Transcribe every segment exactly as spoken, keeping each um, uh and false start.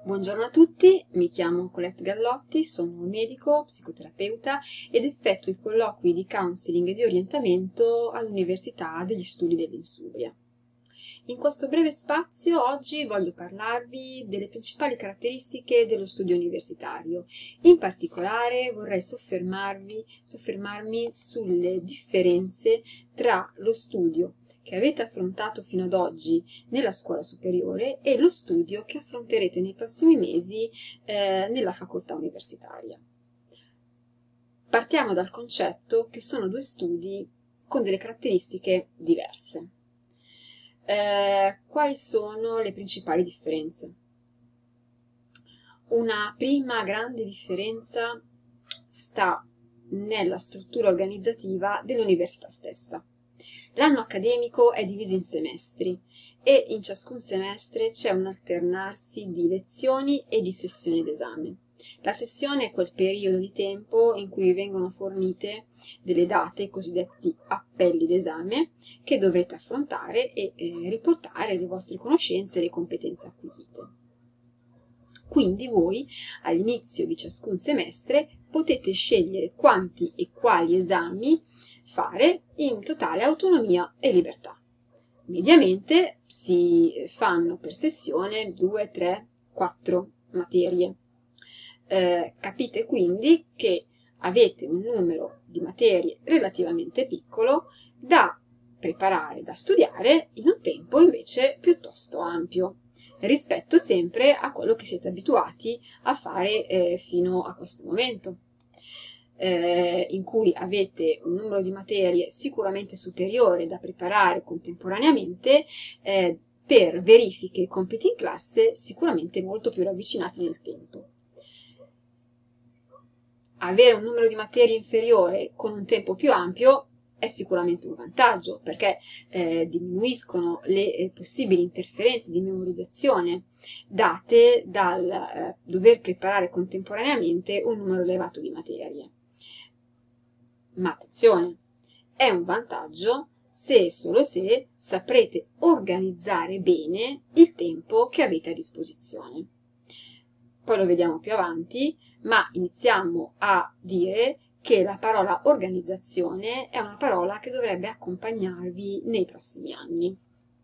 Buongiorno a tutti, mi chiamo Colette Gallotti, sono medico, psicoterapeuta ed effettuo i colloqui di counseling e di orientamento all'Università degli Studi dell'Insubria. In questo breve spazio oggi voglio parlarvi delle principali caratteristiche dello studio universitario. In particolare vorrei soffermarvi, soffermarmi sulle differenze tra lo studio che avete affrontato fino ad oggi nella scuola superiore e lo studio che affronterete nei prossimi mesi eh, nella facoltà universitaria. Partiamo dal concetto che sono due studi con delle caratteristiche diverse. Eh, quali sono le principali differenze? Una prima grande differenza sta nella struttura organizzativa dell'università stessa. L'anno accademico è diviso in semestri e in ciascun semestre c'è un alternarsi di lezioni e di sessioni d'esame. La sessione è quel periodo di tempo in cui vengono fornite delle date, i cosiddetti appelli d'esame, che dovrete affrontare e eh, riportare le vostre conoscenze e le competenze acquisite. Quindi voi, all'inizio di ciascun semestre, potete scegliere quanti e quali esami fare in totale autonomia e libertà. Mediamente si fanno per sessione due, tre, quattro materie. Eh, capite quindi che avete un numero di materie relativamente piccolo da preparare, da studiare in un tempo invece piuttosto ampio, rispetto sempre a quello che siete abituati a fare eh, fino a questo momento, eh, in cui avete un numero di materie sicuramente superiore da preparare contemporaneamente eh, per verifiche e compiti in classe sicuramente molto più ravvicinati nel tempo. Avere un numero di materie inferiore con un tempo più ampio è sicuramente un vantaggio, perché eh, diminuiscono le eh, possibili interferenze di memorizzazione date dal eh, dover preparare contemporaneamente un numero elevato di materie. Ma attenzione, è un vantaggio se e solo se saprete organizzare bene il tempo che avete a disposizione. Poi lo vediamo più avanti, ma iniziamo a dire che la parola organizzazione è una parola che dovrebbe accompagnarvi nei prossimi anni.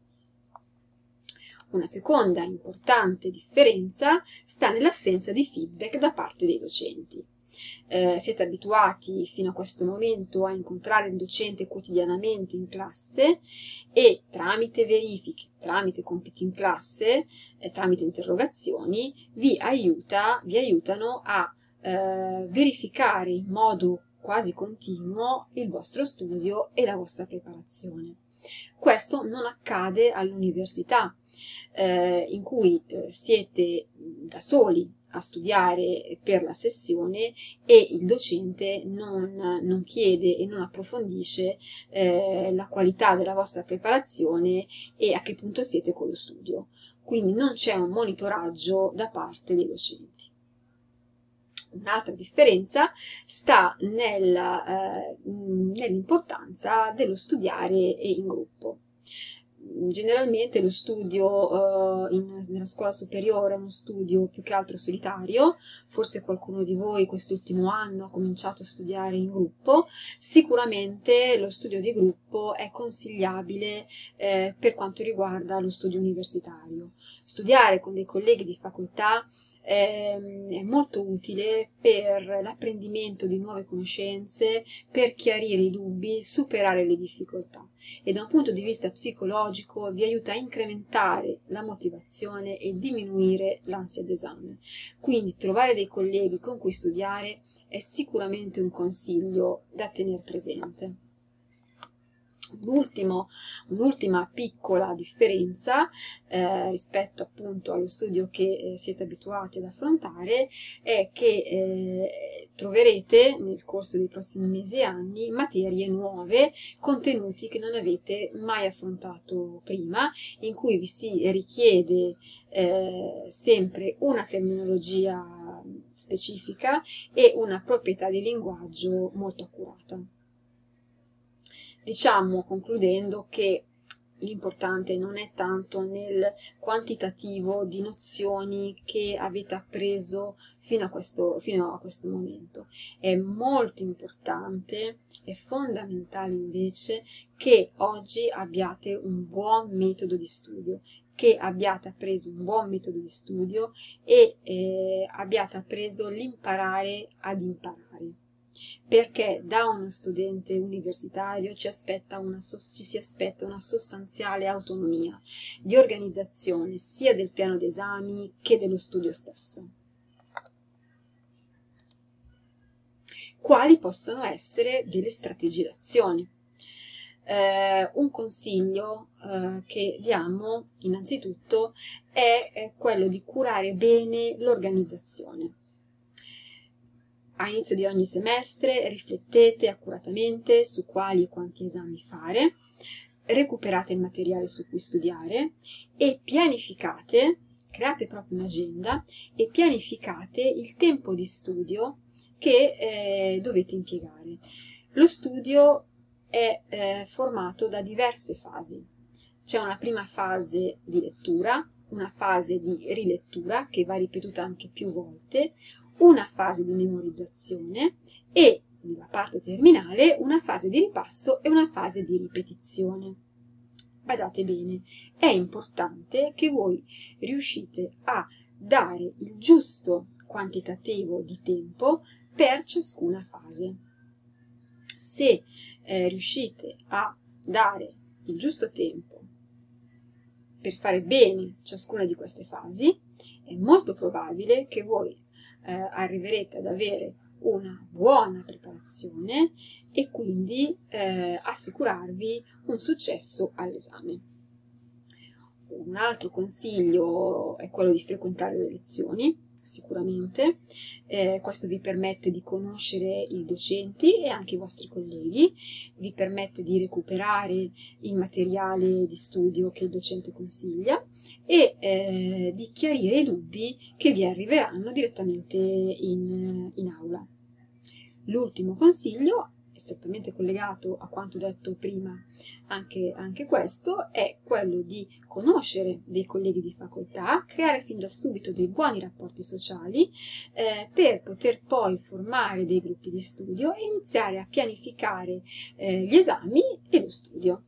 Una seconda importante differenza sta nell'assenza di feedback da parte dei docenti. Eh, siete abituati fino a questo momento a incontrare il docente quotidianamente in classe e tramite verifiche, tramite compiti in classe, eh, tramite interrogazioni, vi, aiuta, vi aiutano a eh, verificare in modo quasi continuo il vostro studio e la vostra preparazione. Questo non accade all'università, eh, in cui eh, siete da soli a studiare per la sessione e il docente non, non chiede e non approfondisce eh, la qualità della vostra preparazione e a che punto siete con lo studio. Quindi non c'è un monitoraggio da parte dei docenti. Un'altra differenza sta nella, eh, nell'importanza dello studiare in gruppo. Generalmente lo studio eh, in, nella scuola superiore è uno studio più che altro solitario, forse qualcuno di voi quest'ultimo anno ha cominciato a studiare in gruppo. Sicuramente lo studio di gruppo è consigliabile eh, per quanto riguarda lo studio universitario. Studiare con dei colleghi di facoltà è molto utile per l'apprendimento di nuove conoscenze, per chiarire i dubbi, superare le difficoltà e da un punto di vista psicologico vi aiuta a incrementare la motivazione e diminuire l'ansia d'esame. Quindi trovare dei colleghi con cui studiare è sicuramente un consiglio da tenere presente. L'ultimo, un'ultima piccola differenza eh, rispetto appunto allo studio che eh, siete abituati ad affrontare è che eh, troverete nel corso dei prossimi mesi e anni materie nuove, contenuti che non avete mai affrontato prima, in cui vi si richiede eh, sempre una terminologia specifica e una proprietà di linguaggio molto accurata. Diciamo, concludendo, che l'importante non è tanto nel quantitativo di nozioni che avete appreso fino a questo, fino a questo momento. È molto importante, è fondamentale invece che oggi abbiate un buon metodo di studio, che abbiate appreso un buon metodo di studio e eh, abbiate appreso l'imparare ad imparare. Perché da uno studente universitario ci, aspetta una, ci si aspetta una sostanziale autonomia di organizzazione sia del piano d'esami che dello studio stesso. Quali possono essere delle strategie d'azione? Eh, un consiglio eh, che diamo innanzitutto è, è quello di curare bene l'organizzazione. A inizio di ogni semestre riflettete accuratamente su quali e quanti esami fare, recuperate il materiale su cui studiare e pianificate, create proprio un'agenda e pianificate il tempo di studio che eh, dovete impiegare. Lo studio è eh, formato da diverse fasi. C'è una prima fase di lettura, una fase di rilettura che va ripetuta anche più volte, una fase di memorizzazione e, nella parte terminale, una fase di ripasso e una fase di ripetizione. Badate bene, è importante che voi riuscite a dare il giusto quantitativo di tempo per ciascuna fase. Se eh, riuscite a dare il giusto tempo per fare bene ciascuna di queste fasi, è molto probabile che voi eh, arriverete ad avere una buona preparazione e quindi eh, assicurarvi un successo all'esame. Un altro consiglio è quello di frequentare le lezioni, sicuramente. Eh, questo vi permette di conoscere i docenti e anche i vostri colleghi, vi permette di recuperare il materiale di studio che il docente consiglia e eh, di chiarire i dubbi che vi arriveranno direttamente in, in aula. L'ultimo consiglio, strettamente collegato a quanto detto prima, anche, anche questo, è quello di conoscere dei colleghi di facoltà, creare fin da subito dei buoni rapporti sociali eh, per poter poi formare dei gruppi di studio e iniziare a pianificare eh, gli esami e lo studio.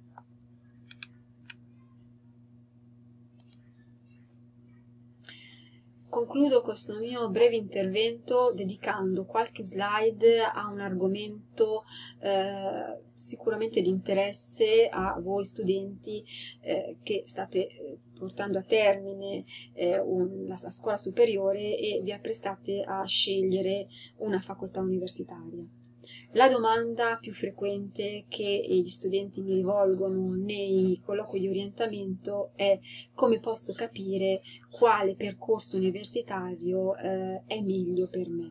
Concludo questo mio breve intervento dedicando qualche slide a un argomento eh, sicuramente di interesse a voi studenti eh, che state eh, portando a termine eh, un, la, la scuola superiore e vi apprestate a scegliere una facoltà universitaria. La domanda più frequente che gli studenti mi rivolgono nei colloqui di orientamento è: come posso capire quale percorso universitario eh, è meglio per me?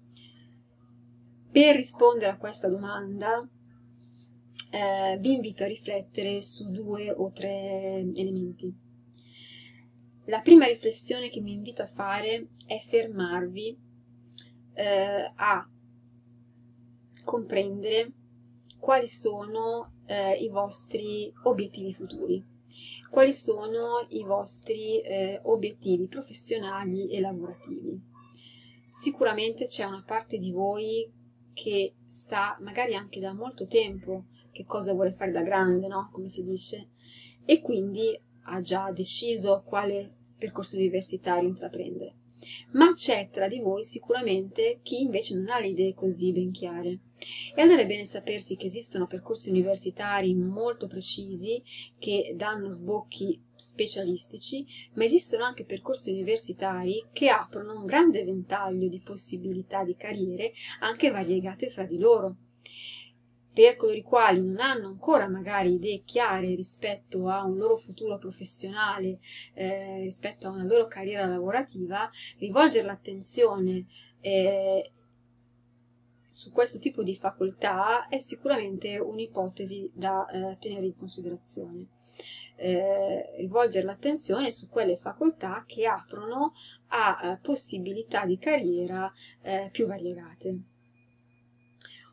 Per rispondere a questa domanda eh, vi invito a riflettere su due o tre elementi. La prima riflessione che mi invito a fare è fermarvi eh, a comprendere quali sono eh, i vostri obiettivi futuri, quali sono i vostri eh, obiettivi professionali e lavorativi. Sicuramente c'è una parte di voi che sa, magari anche da molto tempo, che cosa vuole fare da grande, no? Come si dice, e quindi ha già deciso quale percorso universitario intraprendere. Ma c'è tra di voi sicuramente chi invece non ha le idee così ben chiare. E allora è bene sapersi che esistono percorsi universitari molto precisi che danno sbocchi specialistici, ma esistono anche percorsi universitari che aprono un grande ventaglio di possibilità di carriere anche variegate fra di loro. Per coloro i quali non hanno ancora magari idee chiare rispetto a un loro futuro professionale, eh, rispetto a una loro carriera lavorativa, rivolgere l'attenzione eh, su questo tipo di facoltà è sicuramente un'ipotesi da eh, tenere in considerazione. Eh, rivolgere l'attenzione su quelle facoltà che aprono a, a possibilità di carriera eh, più variegate.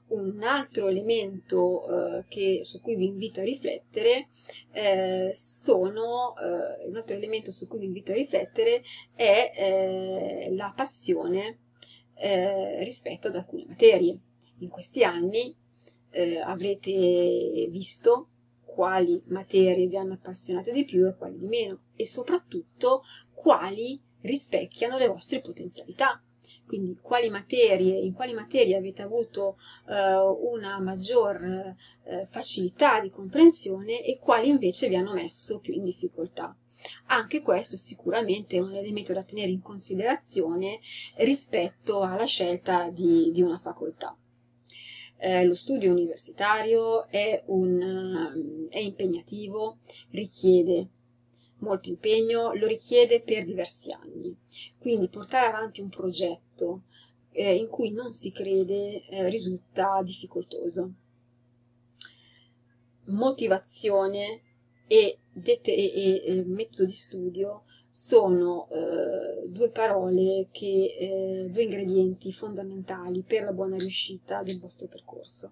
Un altro elemento eh, che, su cui vi invito a riflettere eh, sono, eh, un altro elemento su cui vi invito a riflettere è eh, la passione eh, rispetto ad alcune materie. In questi anni eh, avrete visto quali materie vi hanno appassionato di più e quali di meno, e soprattutto quali rispecchiano le vostre potenzialità. Quindi quali materie, in quali materie avete avuto eh, una maggior eh, facilità di comprensione e quali invece vi hanno messo più in difficoltà. Anche questo sicuramente è un elemento da tenere in considerazione rispetto alla scelta di, di una facoltà. Eh, lo studio universitario è, un, è impegnativo, richiede molto impegno, lo richiede per diversi anni. Quindi portare avanti un progetto eh, in cui non si crede eh, risulta difficoltoso. Motivazione e, e, e, e metodo di studio sono eh, due parole, che, eh, due ingredienti fondamentali per la buona riuscita del vostro percorso.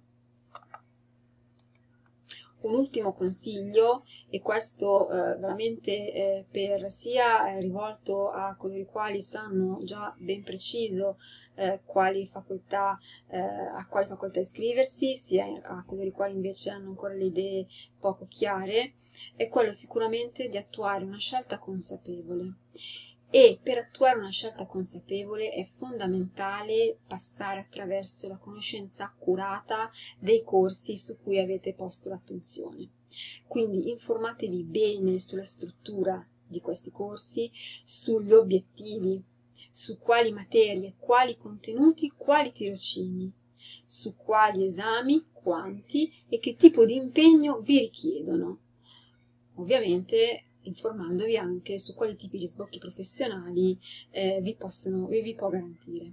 Un ultimo consiglio, e questo eh, veramente eh, per sia rivolto a coloro i quali sanno già ben preciso eh, quali facoltà, eh, a quali facoltà iscriversi, sia a coloro i quali invece hanno ancora le idee poco chiare, è quello sicuramente di attuare una scelta consapevole. E per attuare una scelta consapevole è fondamentale passare attraverso la conoscenza accurata dei corsi su cui avete posto l'attenzione. Quindi informatevi bene sulla struttura di questi corsi, sugli obiettivi, su quali materie, quali contenuti, quali tirocini, su quali esami, quanti e che tipo di impegno vi richiedono. Ovviamente informandovi anche su quali tipi di sbocchi professionali eh, vi, possono, vi, vi può garantire.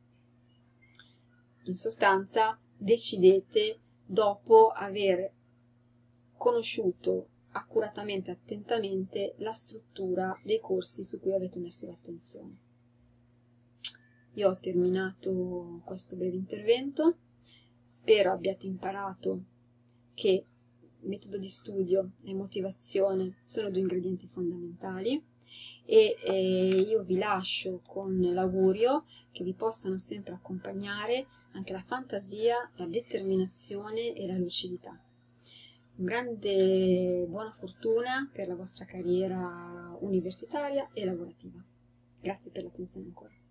In sostanza, decidete dopo aver conosciuto accuratamente e attentamente la struttura dei corsi su cui avete messo l'attenzione. Io ho terminato questo breve intervento, spero abbiate imparato che metodo di studio e motivazione sono due ingredienti fondamentali e eh, io vi lascio con l'augurio che vi possano sempre accompagnare anche la fantasia, la determinazione e la lucidità. Un grande buona fortuna per la vostra carriera universitaria e lavorativa. Grazie per l'attenzione ancora.